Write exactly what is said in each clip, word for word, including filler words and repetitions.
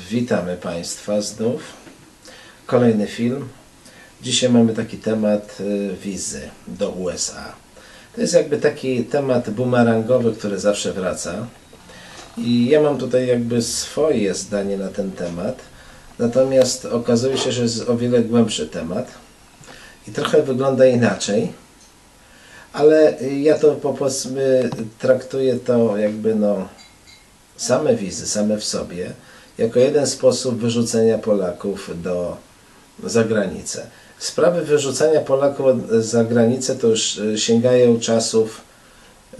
Witamy Państwa znów. Kolejny film. Dzisiaj mamy taki temat wizy do U S A. To jest jakby taki temat bumerangowy, który zawsze wraca. I ja mam tutaj jakby swoje zdanie na ten temat. Natomiast okazuje się, że jest o wiele głębszy temat. I trochę wygląda inaczej. Ale ja to powiedzmy traktuję to jakby no same wizy, same w sobie, jako jeden sposób wyrzucenia Polaków do za granicę. Sprawy wyrzucania Polaków za granicę to już sięgają czasów yy,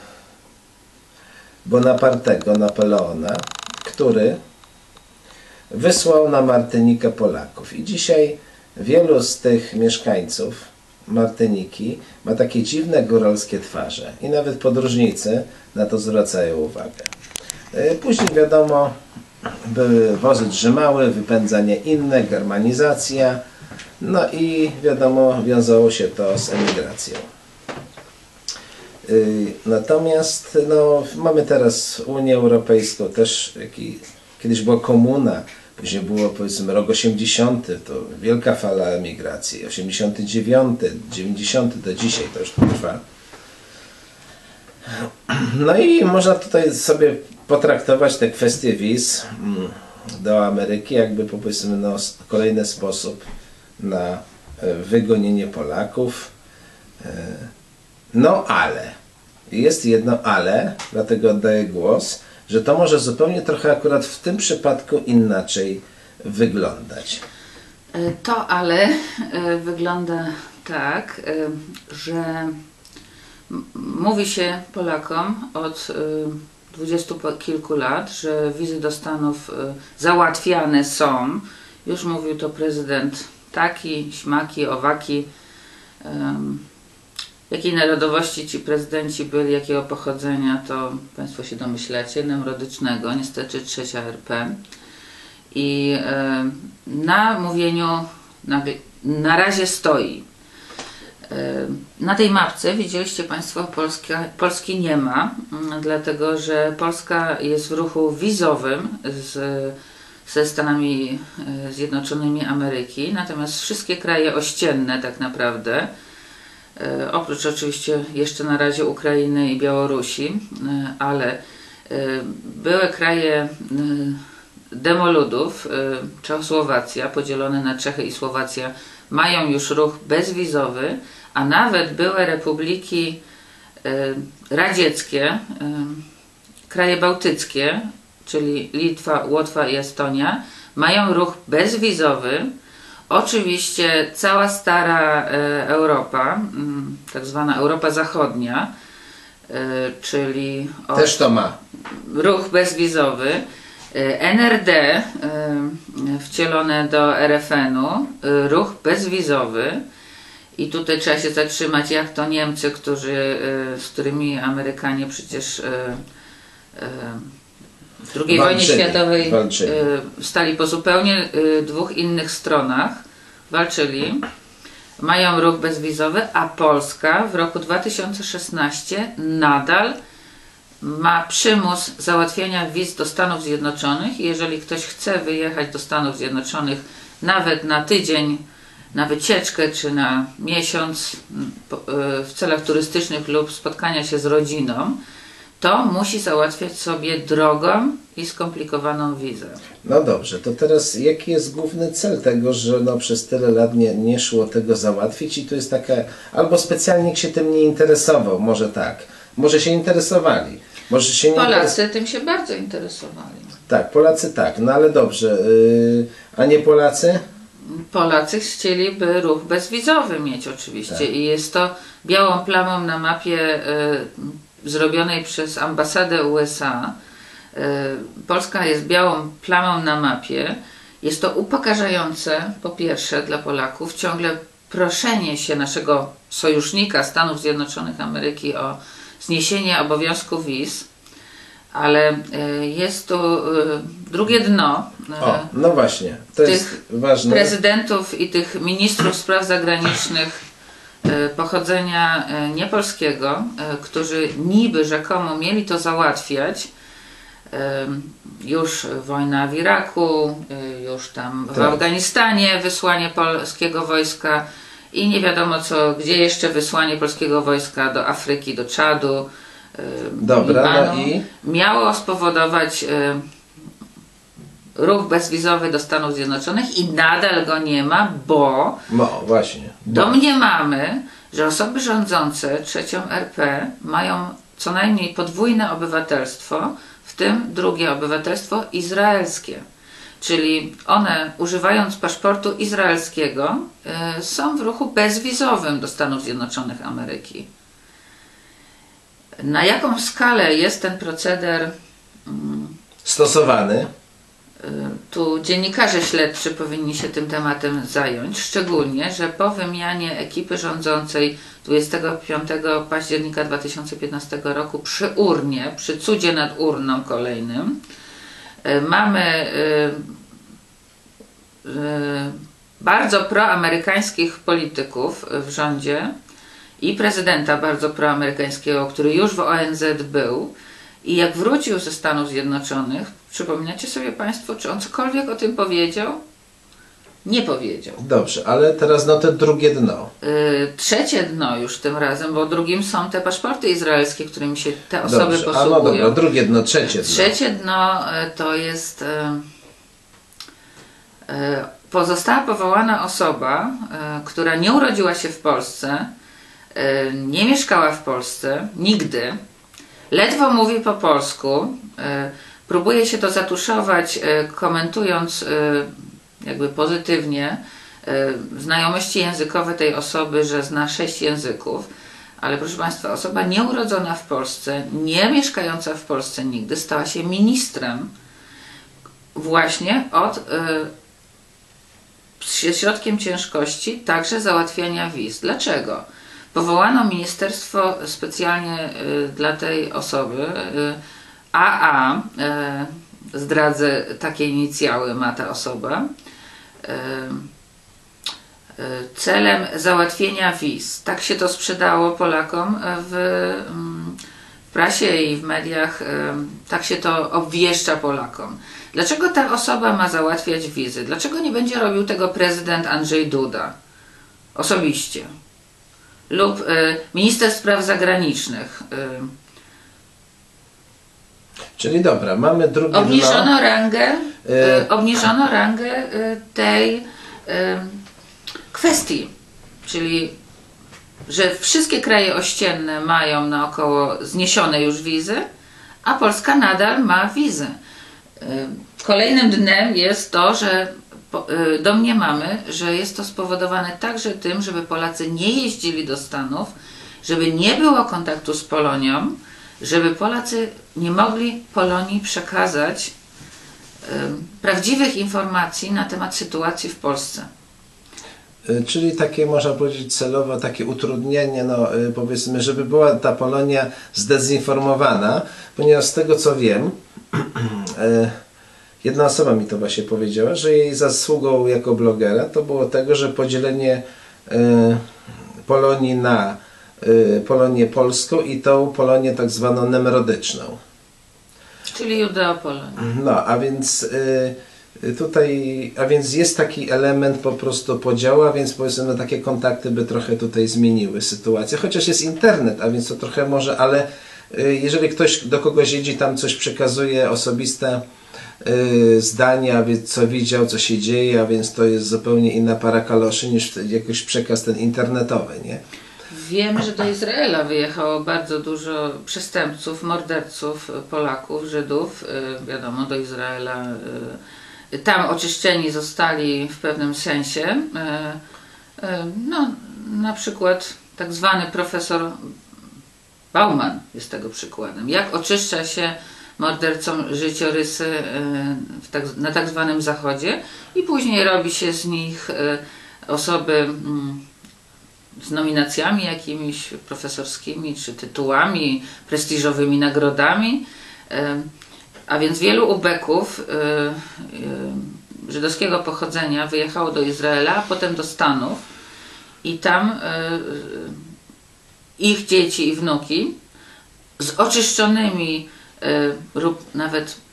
Bonapartego, Napoleona, który wysłał na Martynikę Polaków. I dzisiaj wielu z tych mieszkańców Martyniki ma takie dziwne góralskie twarze. I nawet podróżnicy na to zwracają uwagę. Później wiadomo, były wozy drzymały, wypędzanie inne, germanizacja, no i wiadomo, wiązało się to z emigracją. Natomiast no, mamy teraz Unię Europejską, też jaki, kiedyś była komuna, później było powiedzmy rok osiemdziesiąty, to wielka fala emigracji, osiemdziesiąty dziewiąty, dziewięćdziesiąty do dzisiaj to już trwa. No i można tutaj sobie potraktować te kwestie wiz do Ameryki jakby powiedzmy no, kolejny sposób na wygonienie Polaków. No ale, jest jedno ale, dlatego oddaję głos, że to może zupełnie trochę akurat w tym przypadku inaczej wyglądać. To ale wygląda tak, że mówi się Polakom od dwudziestu kilku lat, że wizy do Stanów załatwiane są. Już mówił to prezydent taki, śmaki, owaki. Jakiej narodowości ci prezydenci byli, jakiego pochodzenia, to Państwo się domyślacie, nemrodycznego, niestety trzecia R P. I na mówieniu na, na razie stoi. Na tej mapce widzieliście Państwo, Polska, Polski nie ma, dlatego że Polska jest w ruchu wizowym z, ze Stanami Zjednoczonymi Ameryki, natomiast wszystkie kraje ościenne tak naprawdę, oprócz oczywiście jeszcze na razie Ukrainy i Białorusi, ale były kraje demoludów, Czechosłowacja podzielone na Czechy i Słowacja, mają już ruch bezwizowy, a nawet były republiki radzieckie, kraje bałtyckie, czyli Litwa, Łotwa i Estonia, mają ruch bezwizowy. Oczywiście cała stara Europa, tak zwana Europa Zachodnia, czyli też to ma ruch bezwizowy, N R D wcielone do R F N-u, ruch bezwizowy. I tutaj trzeba się zatrzymać, jak to Niemcy, którzy, z którymi Amerykanie przecież w drugiej wojnie światowej walczyli. Stali po zupełnie dwóch innych stronach, walczyli, mają ruch bezwizowy, a Polska w roku dwa tysiące szesnastym nadal ma przymus załatwiania wiz do Stanów Zjednoczonych. Jeżeli ktoś chce wyjechać do Stanów Zjednoczonych nawet na tydzień, na wycieczkę czy na miesiąc w celach turystycznych lub spotkania się z rodziną, to musi załatwiać sobie drogą i skomplikowaną wizę. No dobrze, to teraz jaki jest główny cel tego, że no przez tyle lat nie, nie szło tego załatwić i tu jest taka, albo specjalnie się tym nie interesował, może tak, może się interesowali. Może się nie Polacy interes... tym się bardzo interesowali. Tak, Polacy tak, no ale dobrze, yy, a nie Polacy? Polacy chcieliby ruch bezwizowy mieć oczywiście tak. I jest to białą plamą na mapie y, zrobionej przez ambasadę U S A. Y, Polska jest białą plamą na mapie. Jest to upokarzające po pierwsze dla Polaków, ciągle proszenie się naszego sojusznika Stanów Zjednoczonych Ameryki o zniesienie obowiązku wiz, ale jest tu drugie dno o, no właśnie, to tych jest ważne. Prezydentów i tych ministrów spraw zagranicznych pochodzenia niepolskiego, którzy niby rzekomo mieli to załatwiać, Już wojna w Iraku, już tam w Tak. Afganistanie wysłanie polskiego wojska i nie wiadomo co, gdzie jeszcze wysłanie polskiego wojska do Afryki, do Czadu, Dobra, Libanu, no i? miało spowodować ruch bezwizowy do Stanów Zjednoczonych i nadal go nie ma, bo No właśnie. Bo. domniemamy, że osoby rządzące trzecią R P mają co najmniej podwójne obywatelstwo, w tym drugie obywatelstwo izraelskie. Czyli one, używając paszportu izraelskiego, y, są w ruchu bezwizowym do Stanów Zjednoczonych Ameryki. Na jaką skalę jest ten proceder y, Stosowany. Tu dziennikarze śledczy powinni się tym tematem zająć, szczególnie, że po wymianie ekipy rządzącej dwudziestego piątego października dwa tysiące piętnastego roku przy urnie, przy cudzie nad urną kolejnym, mamy y, y, bardzo proamerykańskich polityków w rządzie i prezydenta bardzo proamerykańskiego, który już w O N Z był. I jak wrócił ze Stanów Zjednoczonych, przypominacie sobie Państwo, czy on cokolwiek o tym powiedział? Nie powiedział. Dobrze, ale teraz no to drugie dno. Yy, trzecie dno już tym razem, bo drugim są te paszporty izraelskie, którymi się te osoby Dobrze, posługują. a no dobra, drugie dno, trzecie dno. Trzecie dno y, to jest y, y, pozostała powołana osoba, y, która nie urodziła się w Polsce, y, nie mieszkała w Polsce, nigdy, ledwo mówi po polsku, y, próbuje się to zatuszować, y, komentując y, jakby pozytywnie y, znajomości językowe tej osoby, że zna sześć języków, ale proszę Państwa, osoba nieurodzona w Polsce, nie mieszkająca w Polsce nigdy, stała się ministrem właśnie od y, środkiem ciężkości także załatwiania wiz. Dlaczego? Powołano ministerstwo specjalnie y, dla tej osoby. Y, A A, y, zdradzę, takie inicjały ma ta osoba, y, y, celem załatwienia wiz. Tak się to sprzedało Polakom w, w prasie i w mediach, y, tak się to obwieszcza Polakom. Dlaczego ta osoba ma załatwiać wizy? Dlaczego nie będzie robił tego prezydent Andrzej Duda osobiście? Lub y, minister spraw zagranicznych. Y, Czyli dobra, mamy drugie obniżono dno. rangę, Y- y, obniżono rangę y, tej y, kwestii, czyli że wszystkie kraje ościenne mają naokoło zniesione już wizy, a Polska nadal ma wizy. Y, kolejnym dnem jest to, że po, y, domniemamy, że jest to spowodowane także tym, żeby Polacy nie jeździli do Stanów, żeby nie było kontaktu z Polonią, żeby Polacy nie mogli Polonii przekazać y, prawdziwych informacji na temat sytuacji w Polsce. Y, Czyli takie, można powiedzieć, celowo takie utrudnienie, no y, powiedzmy, żeby była ta Polonia zdezinformowana, ponieważ z tego co wiem, y, jedna osoba mi to właśnie powiedziała, że jej zasługą jako blogera to było tego, że podzielenie y, Polonii na y, Polonię polską i tą Polonię tak zwaną nemrodyczną. Czyli Judeo-Polonia. No, a więc y, tutaj, a więc jest taki element po prostu podziału, a więc powiedzmy, no, takie kontakty by trochę tutaj zmieniły sytuację, chociaż jest internet, a więc to trochę może, ale y, jeżeli ktoś do kogoś jedzie, tam coś przekazuje osobiste y, zdania, wie, co widział, co się dzieje, a więc to jest zupełnie inna para kaloszy niż jakiś przekaz ten internetowy, nie? Wiemy, że do Izraela wyjechało bardzo dużo przestępców, morderców, Polaków, Żydów. Y, wiadomo, do Izraela. Y, tam oczyszczeni zostali w pewnym sensie. Y, y, no, na przykład tak zwany profesor Bauman jest tego przykładem. Jak oczyszcza się mordercom życiorysy y, w tak, na tak zwanym Zachodzie i później robi się z nich y, osoby y, z nominacjami jakimiś profesorskimi, czy tytułami, prestiżowymi nagrodami. A więc wielu ubeków żydowskiego pochodzenia wyjechało do Izraela, a potem do Stanów i tam ich dzieci i wnuki z oczyszczonymi lub nawet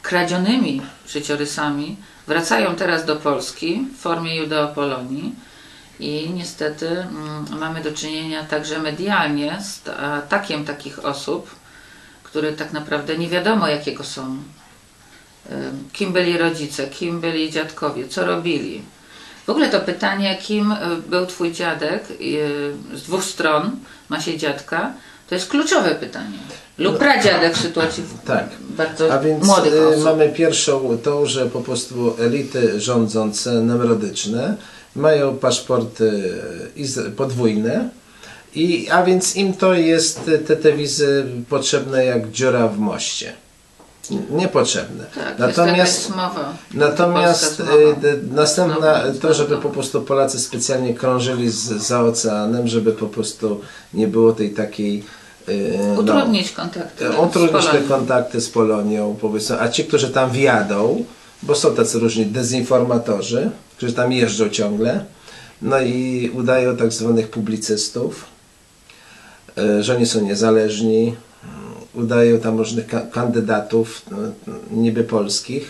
kradzionymi życiorysami wracają teraz do Polski w formie Judeopolonii i niestety mm, mamy do czynienia także medialnie z atakiem takich osób, które tak naprawdę nie wiadomo jakiego są. Kim byli rodzice, kim byli dziadkowie, co robili. W ogóle to pytanie, kim był twój dziadek z dwóch stron, ma się dziadka, to jest kluczowe pytanie. Lub pradziadek w sytuacji tak. bardzo A więc młodych osób. mamy pierwszą tą, że po prostu elity rządzące, nemrodyczne, mają paszporty podwójne, i, a więc im to jest, te, te wizy potrzebne jak dziura w moście. Niepotrzebne. Tak, natomiast smowa, natomiast y, następna to, żeby po prostu Polacy specjalnie krążyli z, za oceanem, żeby po prostu nie było tej takiej y, utrudnić no, kontakty utrudnić te kontakty z Polonią, powiedzmy, a ci, którzy tam wjadą, bo są tacy różni dezinformatorzy, którzy tam jeżdżą ciągle, no i udają tak zwanych publicystów, y, że oni są niezależni, udają tam różnych ka kandydatów, no, niby polskich.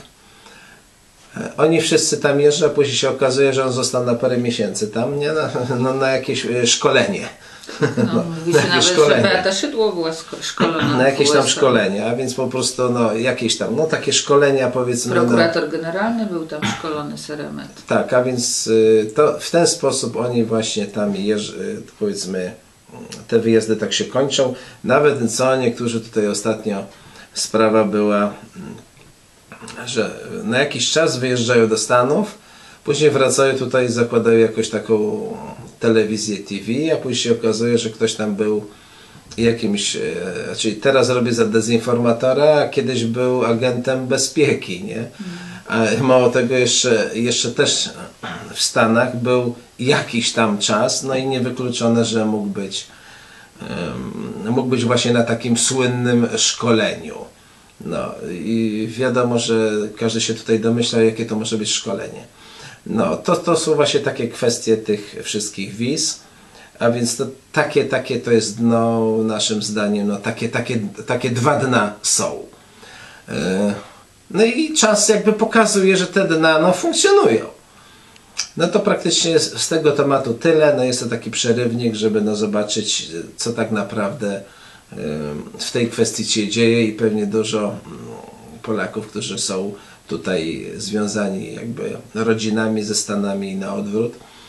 Oni wszyscy tam jeżdżą, a później się okazuje, że on został na parę miesięcy tam, nie? No, no, na jakieś szkolenie. No, mówi się nawet, szkolenie. Że Beata Szydło była szkolona. Na jakieś tam szkolenia, a więc po prostu no, jakieś tam, no takie szkolenia powiedzmy. Prokurator no, generalny był tam szkolony, Seremet. Tak, a więc to w ten sposób oni właśnie tam jeżdżą, powiedzmy, te wyjazdy tak się kończą. Nawet co niektórzy tutaj ostatnio sprawa była, że na jakiś czas wyjeżdżają do Stanów, później wracają tutaj i zakładają jakąś taką telewizję T V, a później się okazuje, że ktoś tam był jakimś, czyli teraz robi za dezinformatora, a kiedyś był agentem bezpieki, nie? A mało tego, jeszcze, jeszcze też w Stanach był jakiś tam czas, no i niewykluczone, że mógł być, um, mógł być właśnie na takim słynnym szkoleniu. No i wiadomo, że każdy się tutaj domyślał, jakie to może być szkolenie. No to, to są właśnie takie kwestie tych wszystkich wiz, a więc to takie, takie to jest dno naszym zdaniem, no takie, takie, takie dwa dna są. Yy. No i czas jakby pokazuje, że te dna no, funkcjonują. No to praktycznie z tego tematu tyle. No jest to taki przerywnik, żeby no, zobaczyć, co tak naprawdę w tej kwestii się dzieje i pewnie dużo Polaków, którzy są tutaj związani jakby rodzinami ze Stanami na odwrót,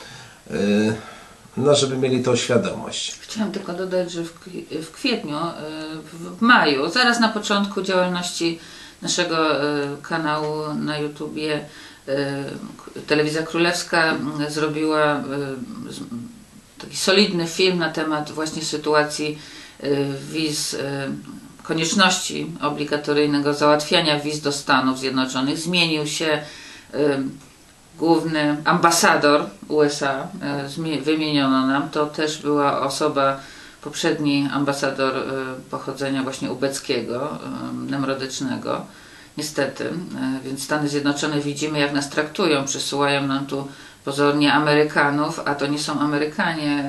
no żeby mieli tą świadomość. Chciałam tylko dodać, że w kwietniu, w maju, zaraz na początku działalności naszego kanału na YouTubie, Telewizja Królewska zrobiła taki solidny film na temat właśnie sytuacji wiz, konieczności obligatoryjnego załatwiania wiz do Stanów Zjednoczonych. Zmienił się główny ambasador U S A, wymieniono nam, to też była osoba, poprzedni ambasador pochodzenia właśnie ubeckiego, nemrodycznego, niestety, więc Stany Zjednoczone widzimy, jak nas traktują, przysyłają nam tu pozornie Amerykanów, a to nie są Amerykanie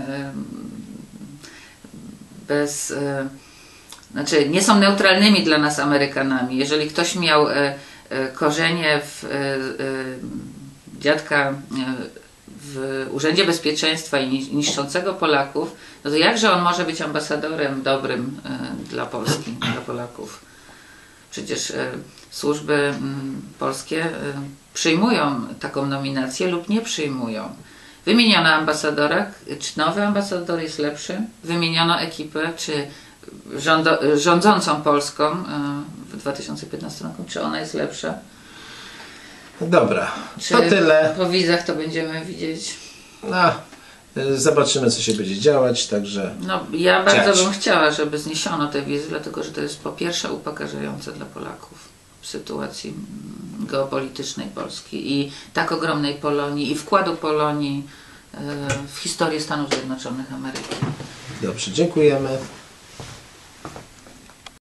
bez, znaczy nie są neutralnymi dla nas Amerykanami. Jeżeli ktoś miał korzenie w dziadka w Urzędzie Bezpieczeństwa i niszczącego Polaków, no to jakże on może być ambasadorem dobrym dla Polski, dla Polaków? Przecież służby polskie przyjmują taką nominację lub nie przyjmują. Wymieniono ambasadora, czy nowy ambasador jest lepszy? Wymieniono ekipę, czy rządo, rządzącą Polską w dwa tysiące piętnastym roku, czy ona jest lepsza? Dobra, czy to tyle. Po wizach to będziemy widzieć. No, zobaczymy, co się będzie działać, także... No, ja bardzo Cześć. bym chciała, żeby zniesiono te wizy, dlatego że to jest po pierwsze upokarzające dla Polaków w sytuacji geopolitycznej Polski i tak ogromnej Polonii i wkładu Polonii w historię Stanów Zjednoczonych Ameryki. Dobrze, dziękujemy.